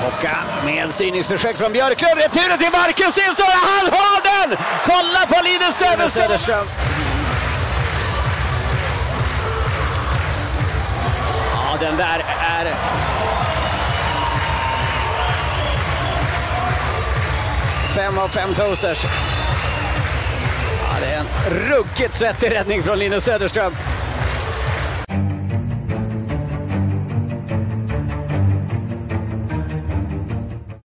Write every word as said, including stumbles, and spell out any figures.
Håka med styrningsförsök från Björklund. Returen till Marcus Nilsson. Han har den! Kolla på Linus Söderström. Söderström. Ja, den där är... Fem av fem toasters. Ja, det är en ruggigt svettig räddning från Linus Söderström.